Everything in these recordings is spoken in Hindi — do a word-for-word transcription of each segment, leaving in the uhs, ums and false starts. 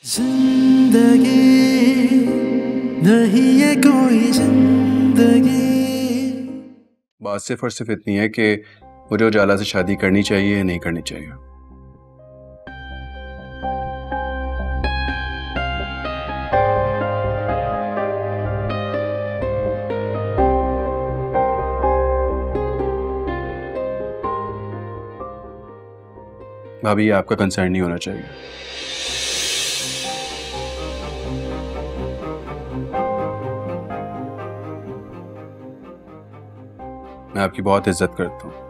जिंदगी नहीं है कोई जिंदगी। बात सिर्फ और सिर्फ इतनी है कि मुझे उजाला से शादी करनी चाहिए या नहीं करनी चाहिए। भाभी, आपका कंसर्न नहीं होना चाहिए। मैं आपकी बहुत इज्जत करता हूं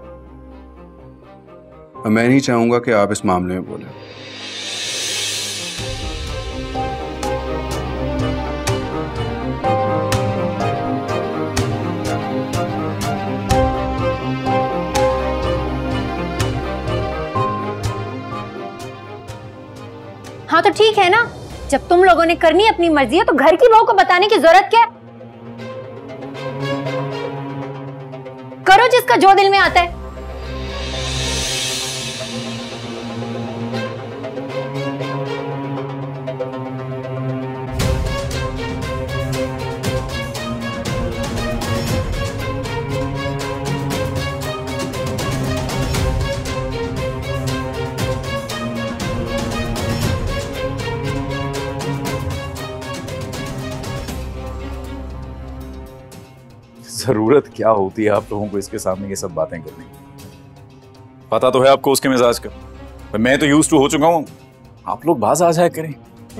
और मैं नहीं चाहूंगा कि आप इस मामले में बोलें। हाँ तो ठीक है ना, जब तुम लोगों ने करनी अपनी मर्जी है तो घर की बहू को बताने की जरूरत क्या है? करो जिसका जो दिल में आता है। जरूरत क्या होती है आप लोगों को इसके सामने ये सब बातें करने की? पता तो है आपको उसके मिजाज का। पर मैं तो यूज टू हो चुका हूं, आप लोग बाज आ जाया करें।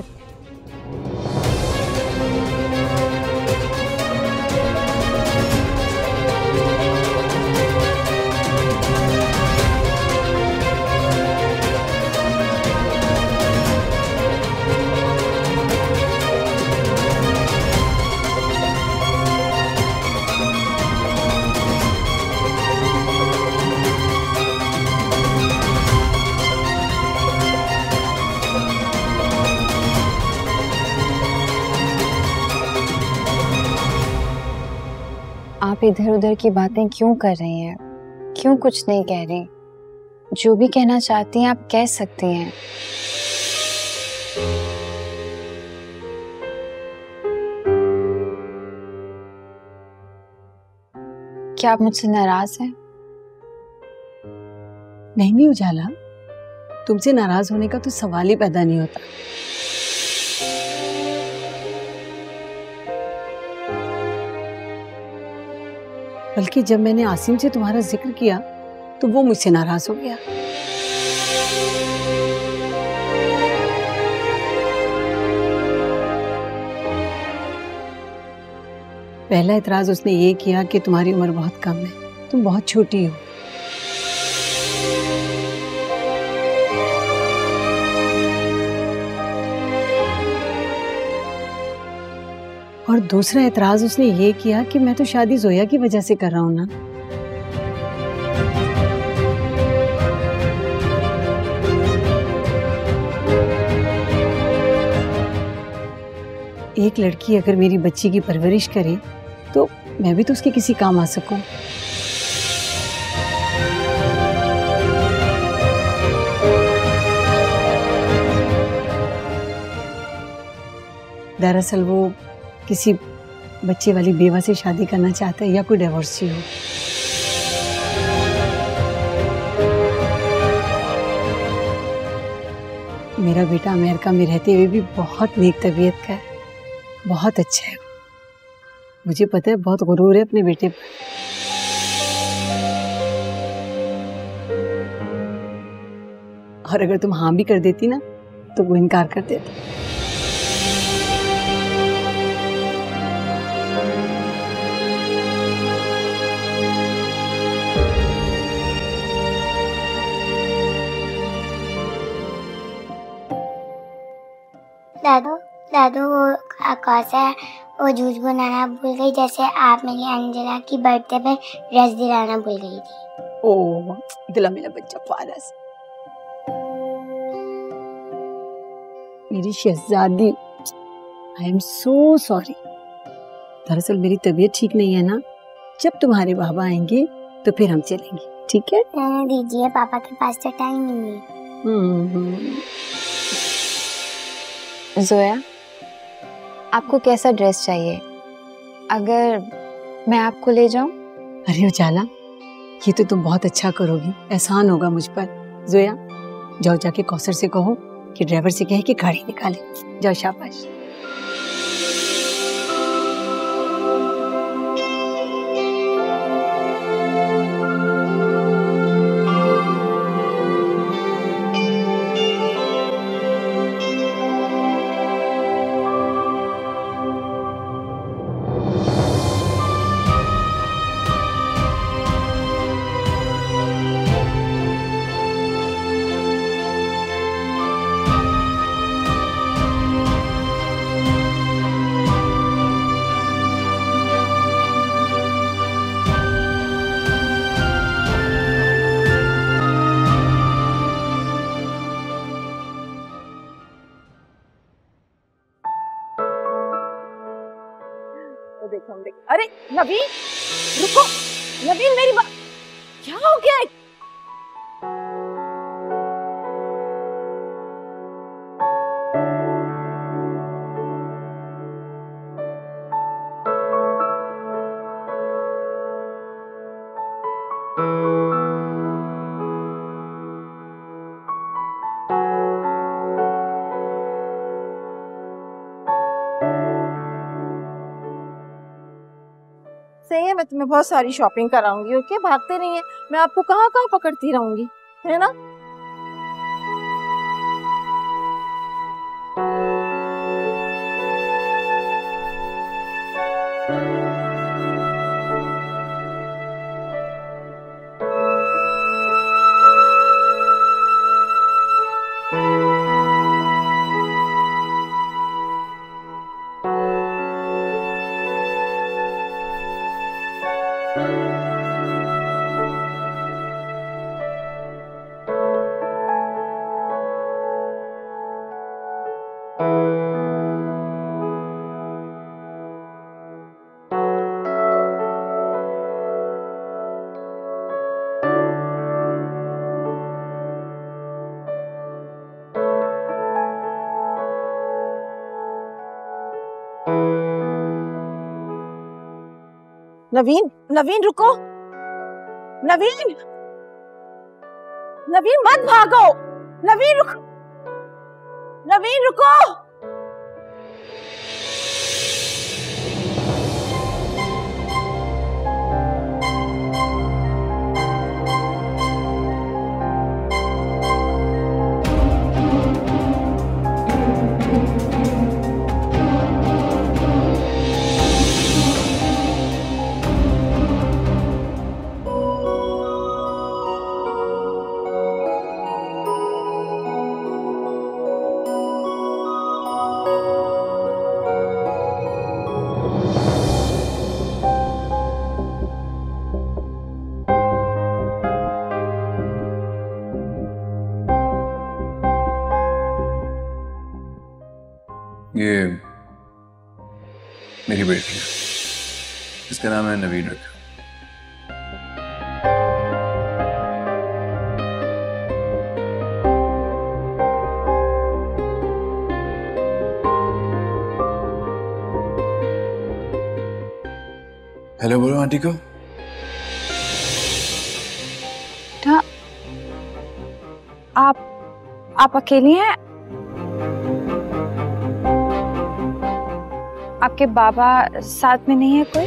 आप इधर उधर की बातें क्यों कर रही हैं? क्यों कुछ नहीं कह रही? जो भी कहना चाहती हैं आप कह सकती हैं। क्या आप मुझसे नाराज हैं? नहीं नहीं उजाला, तुमसे नाराज होने का तो सवाल ही पैदा नहीं होता। बल्कि जब मैंने आसिम से तुम्हारा जिक्र किया तो वो मुझसे नाराज हो गया। पहला इतराज उसने ये किया कि तुम्हारी उम्र बहुत कम है, तुम बहुत छोटी हो। और दूसरा एतराज उसने ये किया कि मैं तो शादी जोया की वजह से कर रहा हूं ना। एक लड़की अगर मेरी बच्ची की परवरिश करे तो मैं भी तो उसके किसी काम आ सकूं। दरअसल वो किसी बच्चे वाली बेवा से शादी करना चाहता है या कोई डिवोर्सी हो। मेरा बेटा अमेरिका में रहते हुए भी बहुत नेक तबीयत का है, बहुत अच्छा है। मुझे पता है बहुत गुरूर है अपने बेटे पर। और अगर तुम हाँ भी कर देती ना तो वो इनकार कर देता। दादू दादू वो कौसा है, वो जूस बनाना भूल गई, जैसे आप मेरी अंजना की बर्थडे पे ड्रेस दिलाना भूल गई थी। ओह दिला मेरा बच्चा फारस, मेरी शहजादी, आई एम सो सॉरी। दरअसल मेरी तबीयत ठीक नहीं है ना, जब तुम्हारे बाबा आएंगे तो फिर हम चलेंगे, ठीक है? दीजिए, पापा के पास तो टाइम नहीं है। जोया, आपको कैसा ड्रेस चाहिए? अगर मैं आपको ले जाऊं? अरे उजाला, ये तो तुम बहुत अच्छा करोगी, एहसान होगा मुझ पर। जोया, जाओ जाके कौसर से कहो कि ड्राइवर से कहे कि गाड़ी निकाले। जाओ, शाबाश। देखो हम देख। अरे नवीन, रुको। नवीन, मेरी बात, क्या हो गया? सही है, मैं तुम्हें बहुत सारी शॉपिंग कराऊंगी। ओके, भागते नहीं है, मैं आपको कहाँ कहाँ पकड़ती रहूंगी, है ना? नवीन, नवीन रुको। नवीन, नवीन मत भागो। नवीन रुको, नवीन रुको। ये मेरी बेटी है, इसका नाम है नवीन रखा। हेलो बोलो आंटी को। बेटा, आप आप अकेली हैं? आपके बाबा साथ में नहीं है कोई?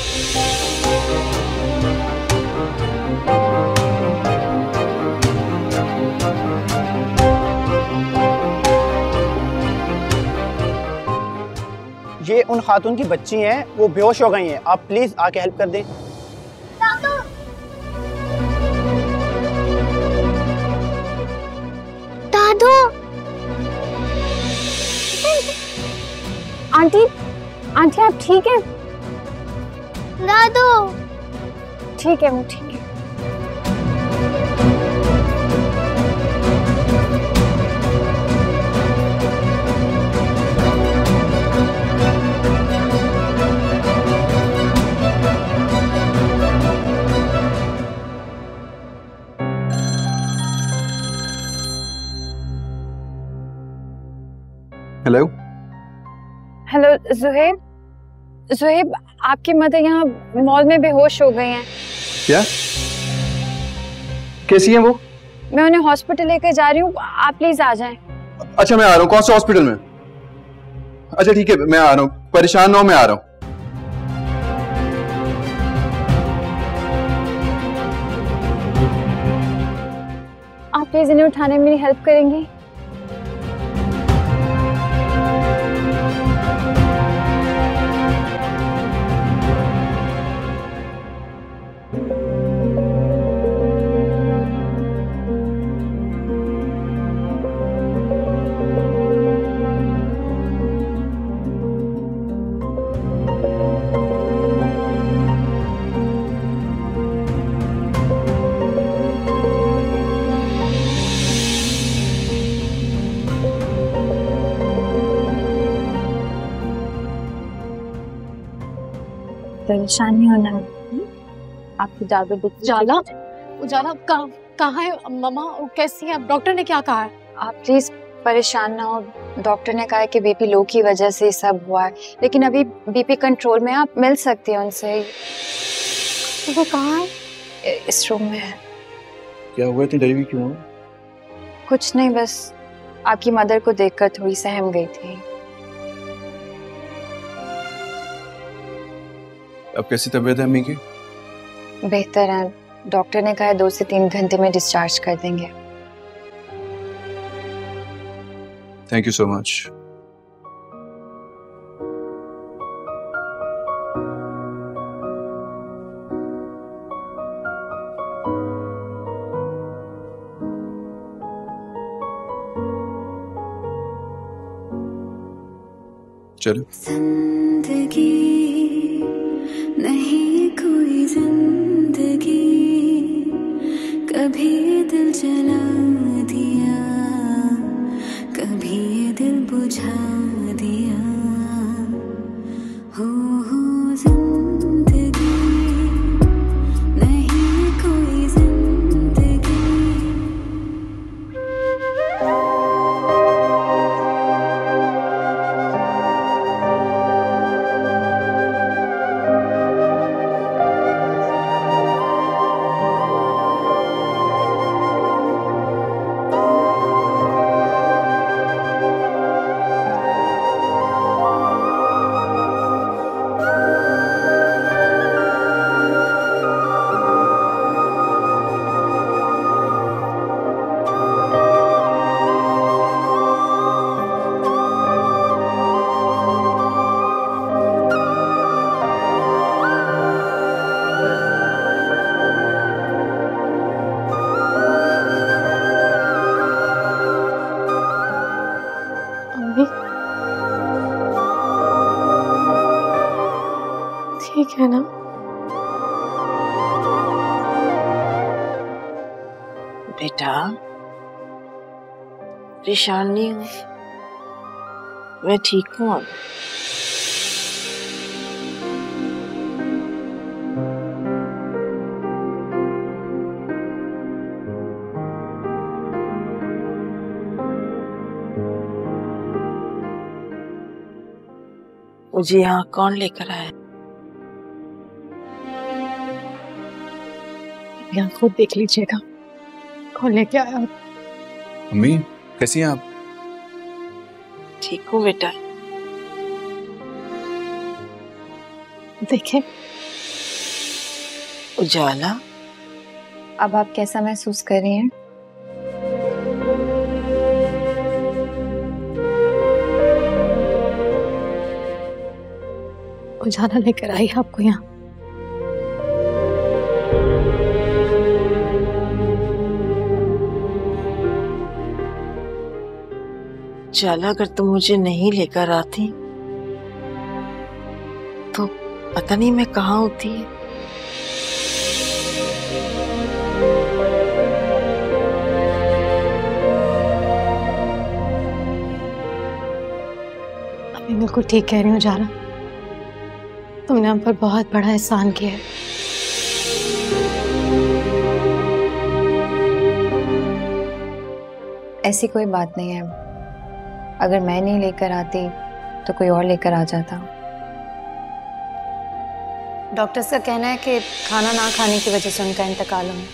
ये उन खातून की बच्ची हैं, वो बेहोश हो गई हैं। आप प्लीज आके हेल्प कर दें। दादू, आंटी, आंटी आप ठीक हैं? दादू, ठीक है, वो ठीक है। हेलो हेलो जुहेब, जुहेब आपकी मदर यहाँ मॉल में बेहोश हो गई हैं। क्या? कैसी हैं वो? मैं उन्हें हॉस्पिटल लेकर जा रही हूँ, आप प्लीज आ जाएं। अच्छा मैं आ रहा हूँ। कौन से हॉस्पिटल में? अच्छा ठीक है मैं आ रहा हूँ, परेशान ना हो, मैं आ रहा हूँ। आप प्लीज इन्हें उठाने में मेरी हेल्प करेंगी? परेशान नहीं होना, आपकी दादी उजाला, उजाला कहाँ कहाँ है मम्मा? कैसी है? डॉक्टर ने क्या कहा है? आप प्लीज परेशान ना हो। डॉक्टर ने कहा है कि बीपी लो की वजह से सब हुआ है, लेकिन अभी बीपी कंट्रोल में, आप मिल सकती हैं उनसे। वो कहाँ है? इस रूम में है। क्या हुआ? इतनी डरी हुई क्यों? कुछ नहीं, बस आपकी मदर को देखकर थोड़ी सहम गई थी। अब कैसी तबीयत है अम्मी की? बेहतर है, डॉक्टर ने कहा है दो से तीन घंटे में डिस्चार्ज कर देंगे। Thank you so much. चलो। जिंदगी नहीं कोई जिंदगी, कभी दिल जला दिया, कभी दिल बुझा दिया। हो हो जिंदगी नहीं कोई जिंदगी। ठीक है ना? बेटा परेशान नहीं हूँ, मैं ठीक हूँ। अब मुझे यहाँ कौन लेकर आया? यहाँ खुद देख लीजिएगा कौन लेके आया। अम्मी कैसी हैं आप? ठीक हूँ बेटा। देखें उजाला, अब आप कैसा महसूस कर रही हैं? उजाला लेकर आई आपको यहाँ। उजाला अगर तुम मुझे नहीं लेकर आती तो पता नहीं मैं कहाँ होती। अभी बिल्कुल ठीक कह रही हूँ उजाला, तुमने हम पर बहुत बड़ा एहसान किया है। ऐसी कोई बात नहीं है, अगर मैं नहीं लेकर आती तो कोई और लेकर आ जाता। डॉक्टर्स का कहना है कि खाना ना खाने की वजह से उनका इंतकाल हुआ।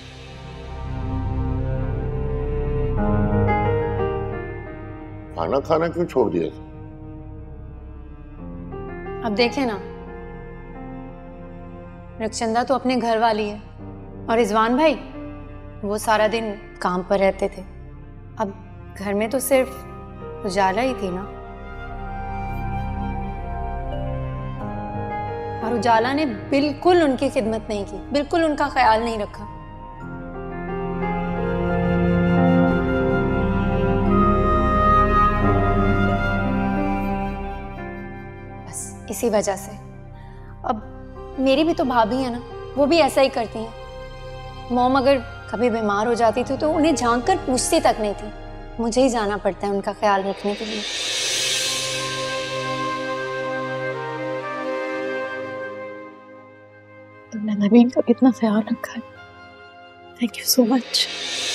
खाना खाना क्यों छोड़ दिया? अब देखें ना, रक्षंदा तो अपने घर वाली है और रिजवान भाई वो सारा दिन काम पर रहते थे। अब घर में तो सिर्फ उजाला ही थी ना, और उजाला ने बिल्कुल उनकी खिदमत नहीं की, बिल्कुल उनका ख्याल नहीं रखा। बस इसी वजह से अब मेरी भी तो भाभी है ना, वो भी ऐसा ही करती हैं। मॉम अगर कभी बीमार हो जाती थी तो उन्हें झांक कर पूछती तक नहीं थी, मुझे ही जाना पड़ता है उनका ख्याल रखने के लिए। तुमने नवीन का कितना ख्याल रखा है, थैंक यू सो मच।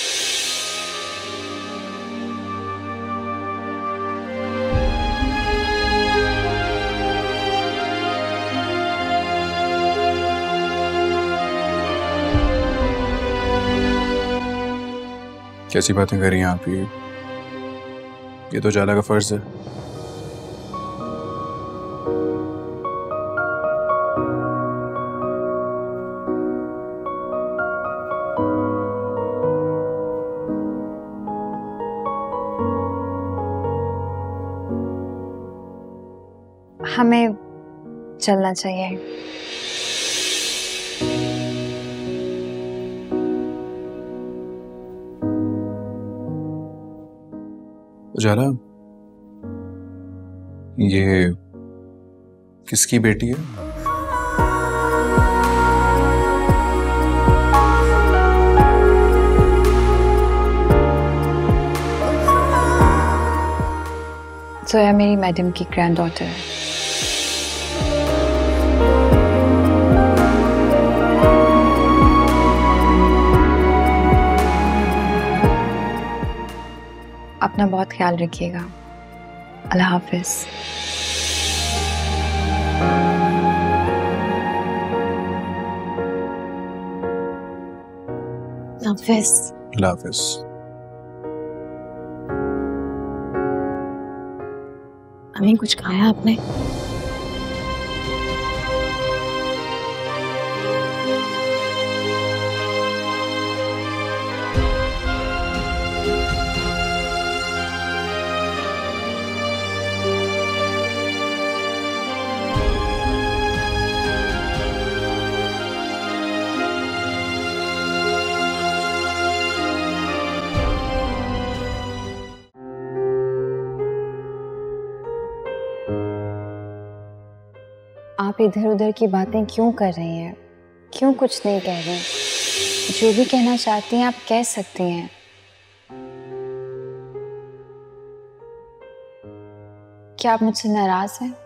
कैसी बातें कर रही हैं आप? ये ये तो जाला का फर्ज है। हमें चलना चाहिए। उजाला, ये किसकी बेटी है? जोया मेरी मैडम की ग्रैंड डॉटर है। अपना बहुत ख्याल रखिएगा। अल्लाह हाफिज। हाफिज। अल्लाह हाफिज। अभी कुछ खाया आपने? आप इधर उधर की बातें क्यों कर रही हैं? क्यों कुछ नहीं कह रही? जो भी कहना चाहती हैं आप कह सकती हैं। क्या आप मुझसे नाराज हैं?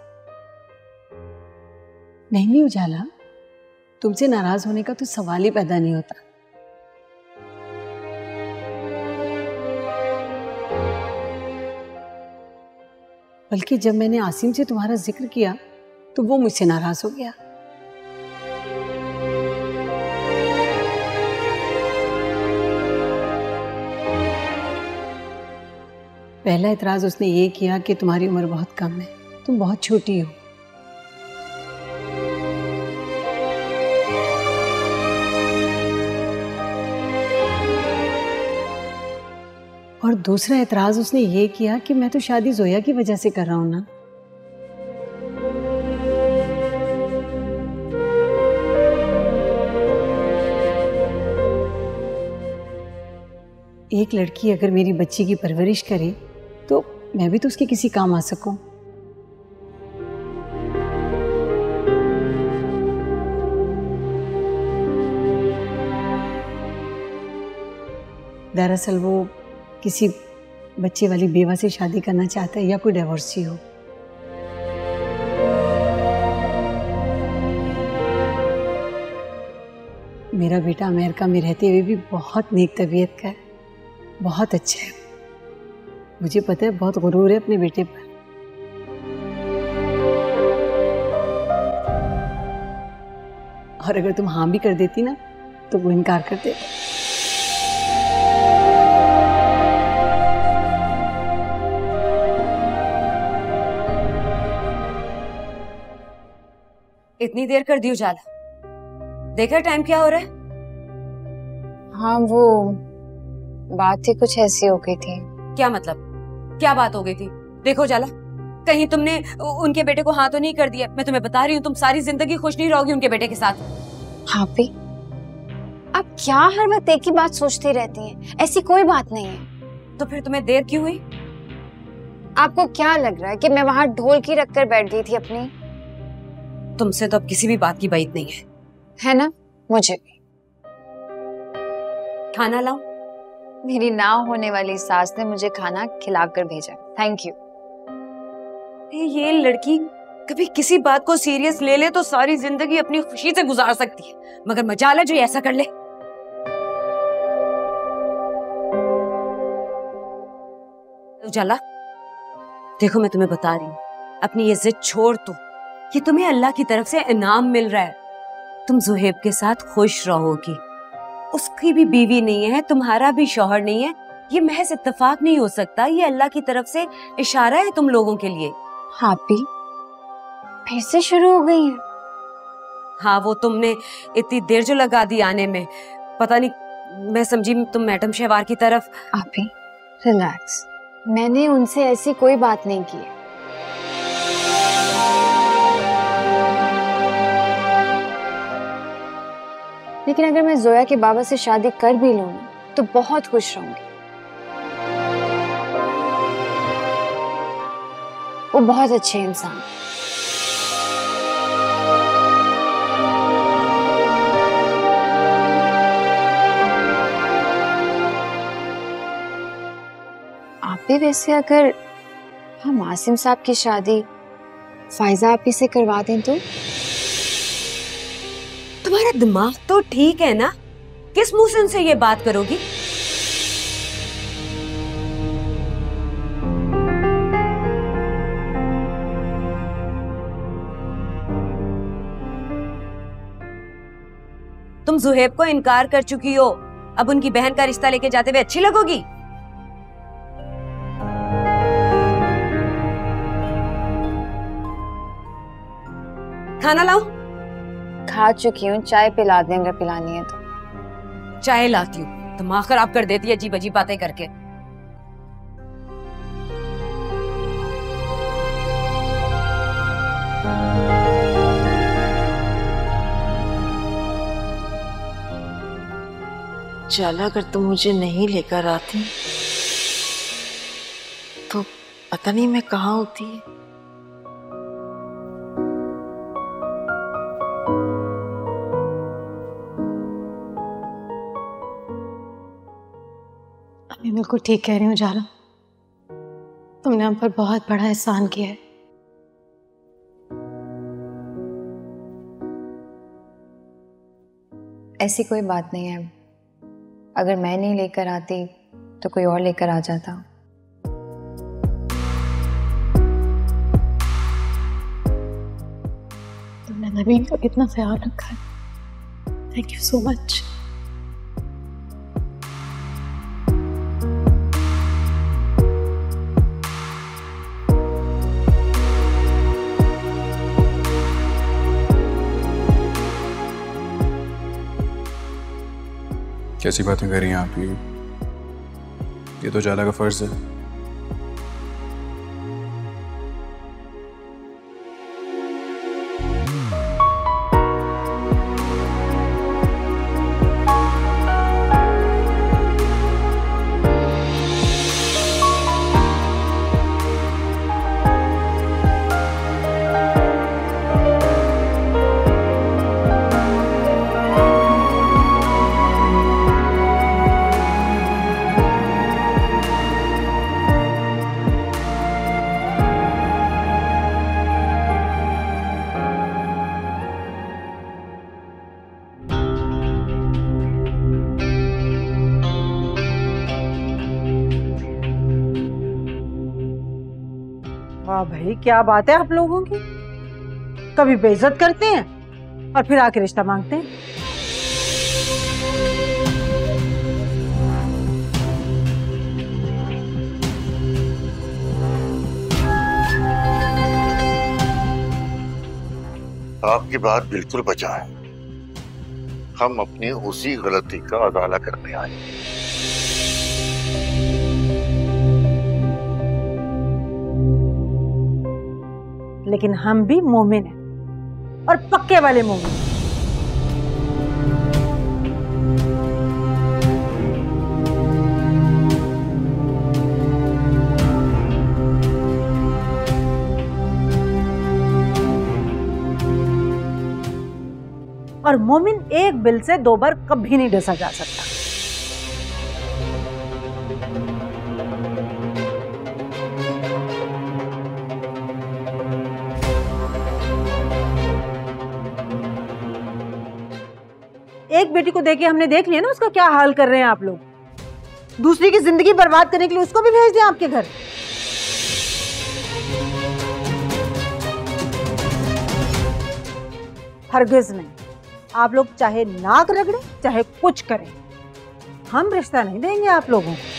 नहीं नहीं उजाला, तुमसे नाराज होने का तो सवाल ही पैदा नहीं होता। बल्कि जब मैंने आसिम से तुम्हारा जिक्र किया तो वो मुझसे नाराज हो गया। पहला एतराज उसने ये किया कि तुम्हारी उम्र बहुत कम है, तुम बहुत छोटी हो। और दूसरा एतराज उसने ये किया कि मैं तो शादी जोया की वजह से कर रहा हूं ना। एक लड़की अगर मेरी बच्ची की परवरिश करे तो मैं भी तो उसके किसी काम आ सकूं। दरअसल वो किसी बच्चे वाली बेवा से शादी करना चाहता है या कोई डिवोर्सी हो। मेरा बेटा अमेरिका में रहते हुए भी बहुत नेक तबीयत का है, बहुत अच्छा है। मुझे पता है बहुत गुरूर है अपने बेटे पर। और अगर तुम हाँ भी कर देती ना तो वो इनकार कर देता। इतनी देर कर दी उजाला, देखा टाइम क्या हो रहा है? हाँ वो बात ही कुछ ऐसी हो गई थी। क्या मतलब? क्या बात हो गई थी? देखो उजाला, कहीं तुमने उनके बेटे को हाँ तो नहीं कर दिया? मैं तुम्हें बता रही हूँ, तुम सारी जिंदगी खुश नहीं रहोगी उनके बेटे के साथ। हाँ भी आप क्या हर वक्त एक ही बात सोचती रहती हैं? ऐसी कोई बात नहीं है। तो फिर तुम्हें देर क्यों हुई? आपको क्या लग रहा है कि मैं वहां ढोल की रख कर बैठ गई थी अपनी? तुमसे तो अब किसी भी बात की बात नहीं है, है ना? मुझे भी। खाना लाऊं? मेरी ना होने वाली सास ने मुझे खाना खिलाकर भेजा। Thank you. ये लड़की कभी किसी बात को सीरियस ले ले तो सारी जिंदगी अपनी खुशी से गुजार सकती है, मगर मजाल है जो ये ऐसा कर ले। उजाला देखो, मैं तुम्हें बता रही हूँ, अपनी ये जिद छोड़ दो। ये तुम्हें अल्लाह की तरफ से इनाम मिल रहा है। तुम जुहेब के साथ खुश रहोगी। उसकी भी बीवी नहीं है, तुम्हारा भी शौहर नहीं है। ये महज इत्तेफाक नहीं हो सकता, ये अल्लाह की तरफ से इशारा है तुम लोगों के लिए। हाँ भी फिर से शुरू हो गई है। हाँ वो तुमने इतनी देर जो लगा दी आने में, पता नहीं, मैं समझी तुम मैडम शहवार की तरफ। आप ही रिलैक्स, मैंने उनसे ऐसी कोई बात नहीं की है। लेकिन अगर मैं जोया के बाबा से शादी कर भी लूं तो बहुत खुश रहूंगी। वो बहुत अच्छे इंसान। आप भी वैसे अगर हम आसिम साहब की शादी फायजा आपी से करवा दें तो? तुम्हारा दिमाग तो ठीक है ना? किस मुंह से उनसे ये बात करोगी? तुम जुहेब को इनकार कर चुकी हो, अब उनकी बहन का रिश्ता लेके जाते हुए अच्छी लगोगी? खाना लाऊं? खा चुकी हूँ, चाय पिला दें अगर पिलानी है तो। चाय लाती हूँ, दिमाग खराब कर देती है अजीब अजीब बातें करके। जाला अगर तुम मुझे नहीं लेकर आती तो पता नहीं मैं कहाँ होती है। मैं बिल्कुल ठीक कह रही हूँ जाला, तुमने हम पर बहुत बड़ा एहसान किया है। ऐसी कोई बात नहीं है, अगर मैं नहीं लेकर आती तो कोई और लेकर आ जाता। तुमने नवीन का कितना ख्याल रखा है, थैंक यू सो मच। कैसी बातें कर रही हैं आप? ये ये तो जाला का फर्ज है। वाह भाई, क्या बात है आप लोगों की। कभी बेइज्जत करते हैं और फिर आके रिश्ता मांगते हैं। आपकी बात बिल्कुल बचा है। हम अपनी उसी गलती का अदाला करने आए। लेकिन हम भी मोमिन हैं और पक्के वाले मोमिन। और मोमिन एक बिल से दो बार कभी नहीं डसा जा सकता। एक बेटी को देके हमने देख लिया ना उसका क्या हाल कर रहे हैं आप लोग। दूसरी की जिंदगी बर्बाद करने के लिए उसको भी भेज दें आपके घर। हरगिज नहीं। आप लोग चाहे नाक रगड़े चाहे कुछ करें, हम रिश्ता नहीं देंगे आप लोगों को।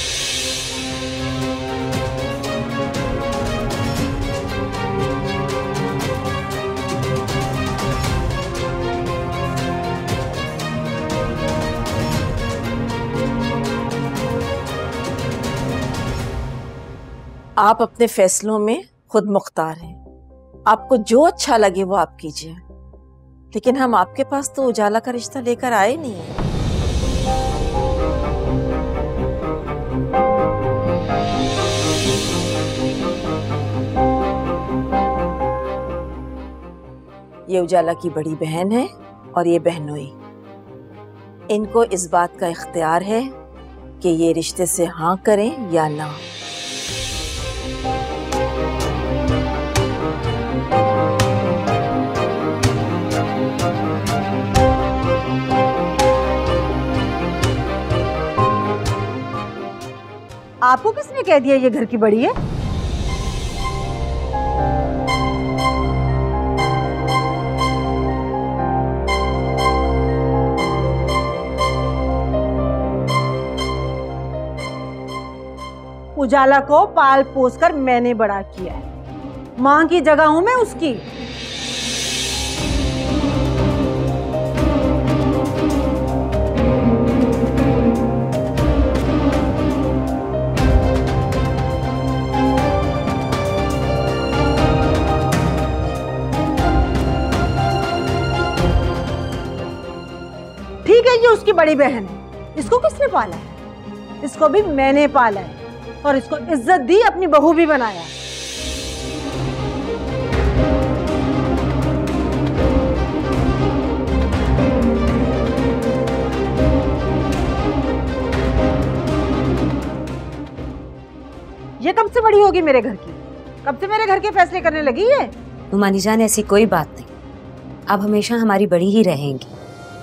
आप अपने फैसलों में खुद मुख्तार हैं। आपको जो अच्छा लगे वो आप कीजिए, लेकिन हम आपके पास तो उजाला का रिश्ता लेकर आए नहीं हैं। ये उजाला की बड़ी बहन है और ये बहनोई। इनको इस बात का इख्तियार है कि ये रिश्ते से हाँ करें या ना। आपको किसने कह दिया ये घर की बड़ी है? उजाला को पाल पोस कर मैंने बड़ा किया है। मां की जगह हूं मैं उसकी। ठीक है, ये उसकी बड़ी बहन है। इसको किसने पाला है? इसको भी मैंने पाला है और इसको इज्जत दी, अपनी बहू भी बनाया। ये कब से बड़ी होगी मेरे घर की? कब से मेरे घर के फैसले करने लगी है? नुमानी जान, ऐसी कोई बात नहीं। अब हमेशा हमारी बड़ी ही रहेंगी।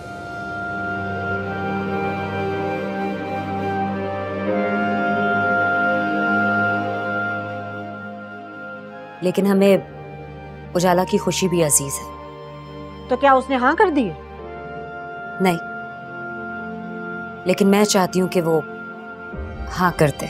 लेकिन हमें उजाला की खुशी भी अजीज है। तो क्या उसने हाँ कर दी? नहीं, लेकिन मैं चाहती हूं कि वो हाँ करते।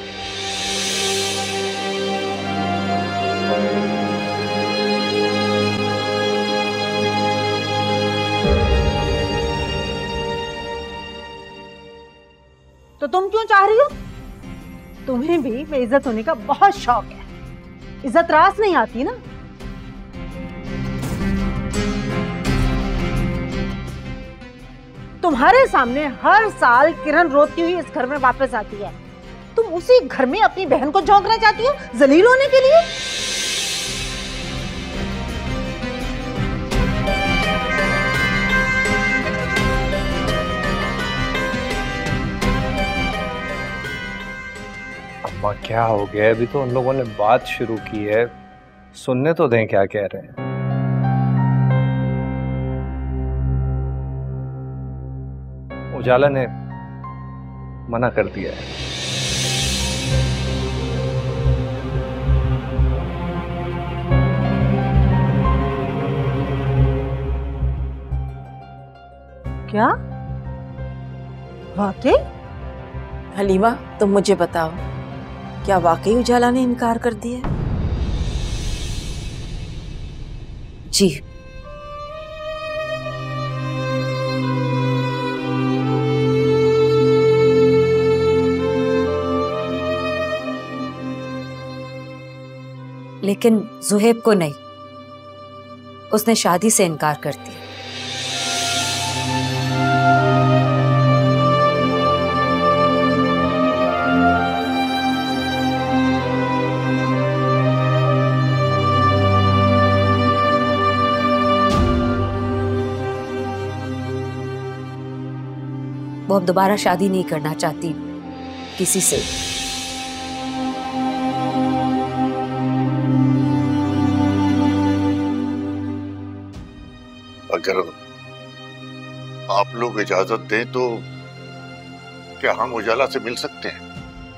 तो तुम क्यों चाह रही हो? तुम्हें भी बेइज्जत होने का बहुत शौक है। इज्जत रास नहीं आती ना। तुम्हारे सामने हर साल किरण रोती हुई इस घर में वापस आती है। तुम उसी घर में अपनी बहन को झोंकना चाहती हो जलील होने के लिए? अम्मा क्या हो गया? अभी तो उन लोगों ने बात शुरू की है, सुनने तो दें क्या कह रहे हैं। उजाला ने मना कर दिया है। क्या वाकई? हलीमा, तुम मुझे बताओ, क्या वाकई उजाला ने इनकार कर दिया? जी। लेकिन जुहेब को नहीं, उसने शादी से इनकार कर दिया। वो अब दोबारा शादी नहीं करना चाहती किसी से। अगर आप लोग इजाजत दें तो क्या हम उजाला से मिल सकते हैं?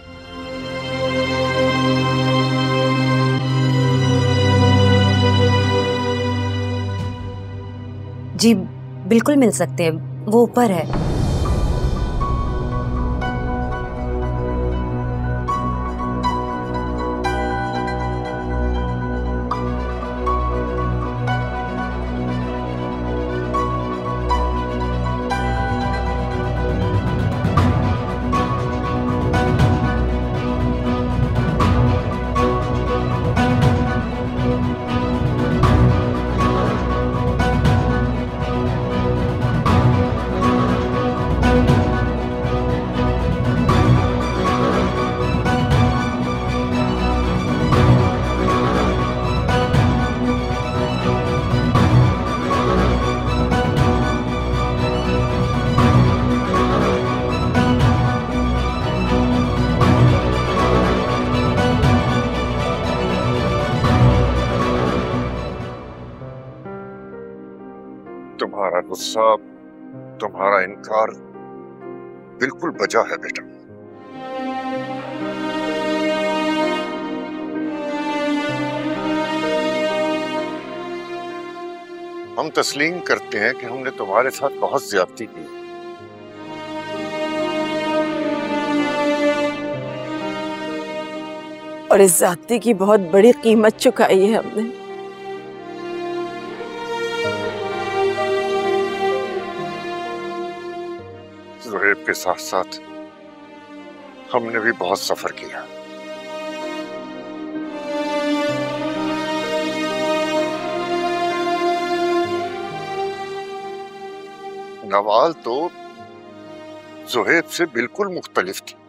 जी बिल्कुल मिल सकते हैं, वो ऊपर है। तुम्हारा गुस्सा, तुम्हारा इनकार बिल्कुल बजा है बेटा। हम तस्लीम करते हैं कि हमने तुम्हारे साथ बहुत ज्यादती की, और इस ज्यादती की बहुत बड़ी कीमत चुकाई है हमने। ज़ुहैब के साथ साथ हमने भी बहुत सफर किया। नवाल तो ज़ुहैब से बिल्कुल मुख्तलिफ थी।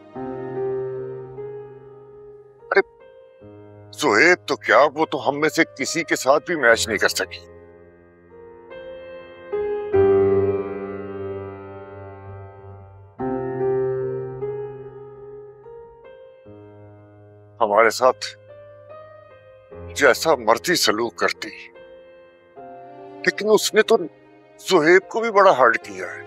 अरे ज़ुहैब तो क्या, वो तो हम में से किसी के साथ भी मैच नहीं कर सकी। हमारे साथ जैसा मर्जी सलूक करती, लेकिन उसने तो ज़ुहैब को भी बड़ा हर्ट किया है।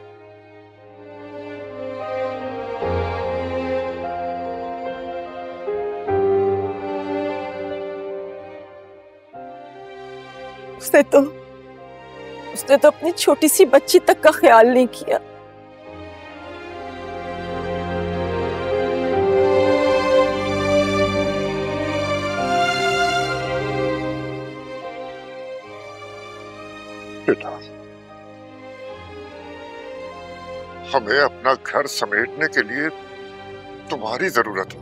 उसने तो उसने तो अपनी छोटी सी बच्ची तक का ख्याल नहीं किया। बेटा, हमें अपना घर समेटने के लिए तुम्हारी जरूरत है।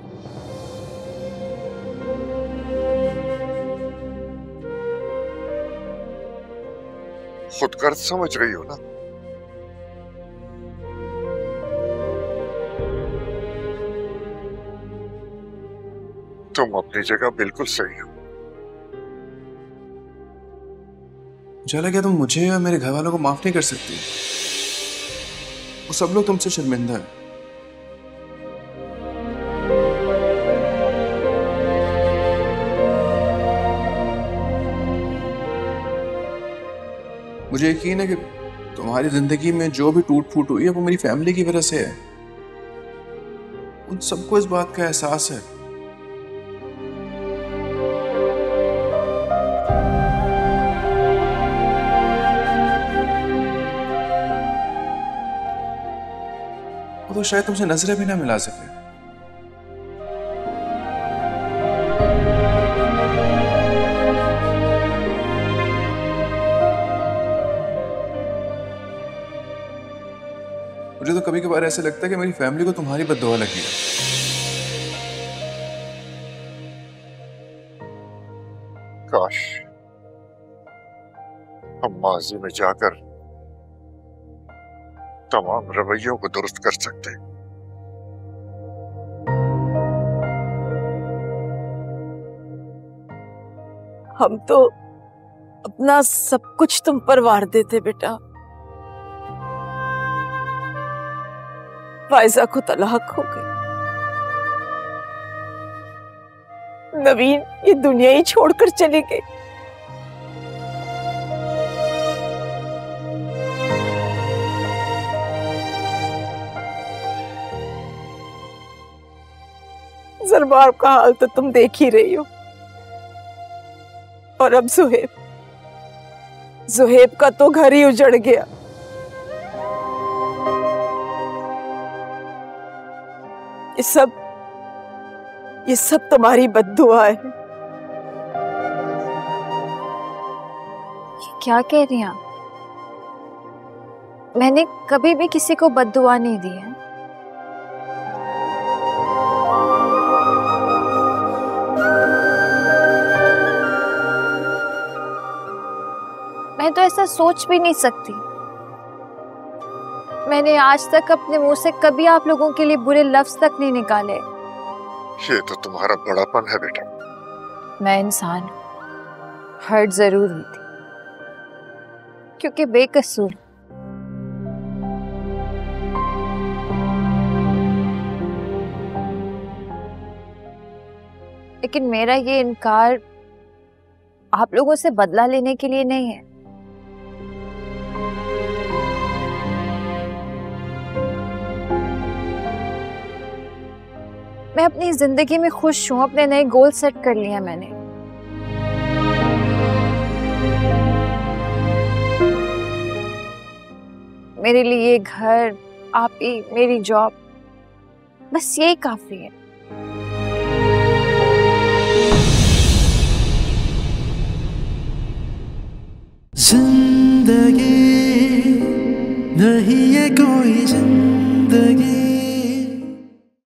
खुदगर्ज समझ रही हो ना? तुम अपनी जगह बिल्कुल सही हो। उजाला, क्या तुम मुझे या मेरे घर वालों को माफ नहीं कर सकती? वो सब लोग तुमसे शर्मिंदा है। मुझे यकीन है कि तुम्हारी जिंदगी में जो भी टूट फूट हुई है वो मेरी फैमिली की वजह से है। उन सबको इस बात का एहसास है। वो तो शायद तुमसे नजरें भी ना मिला सके। मुझे तो कभी कभार ऐसे लगता है कि मेरी फैमिली को तुम्हारी बद्दुआ लगी है। काश हम माजी में जाकर तमाम रवैयों को दुरुस्त कर सकते। हम तो अपना सब कुछ तुम पर वार देते बेटा। फायजा को तलाक हो गई, नवीन ये दुनिया ही छोड़कर चले गए। जरबार का हाल तो तुम देख ही रही हो। और अब जुहेब, जुहेब का तो घर ही उजड़ गया। ये सब ये सब तुम्हारी बद्दुआ है। ये क्या कह रही हैं आप? मैंने कभी भी किसी को बद्दुआ नहीं दी है। मैं तो ऐसा सोच भी नहीं सकती। मैंने आज तक अपने मुंह से कभी आप लोगों के लिए बुरे लफ्ज तक नहीं निकाले। ये तो तुम्हारा बड़ापन है बेटा। मैं इंसान हर्ट जरूर हुई थी क्योंकि बेकसूर। लेकिन मेरा ये इनकार आप लोगों से बदला लेने के लिए नहीं है। मैं अपनी जिंदगी में खुश हूं, अपने नए गोल सेट कर लिया मैंने। मेरे लिए घर, आप ही, मेरी जॉब, बस यही काफी है। जिंदगी नहीं है कोई जिंदगी।